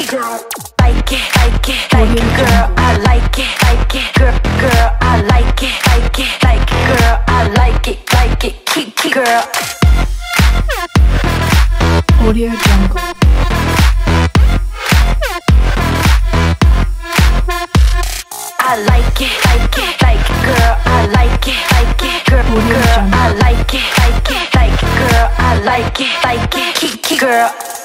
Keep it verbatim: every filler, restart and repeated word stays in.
girl. Like it, like it, like it, girl. I like it, like it, girl, girl. I like it, like it, like it, girl. I like it, like it, kiki, girl. Audio Jungle. I like it, like it, like it, girl. I like it, like it, girl, girl. I like it, like it, like it, girl. I like it, like it, kiki, girl.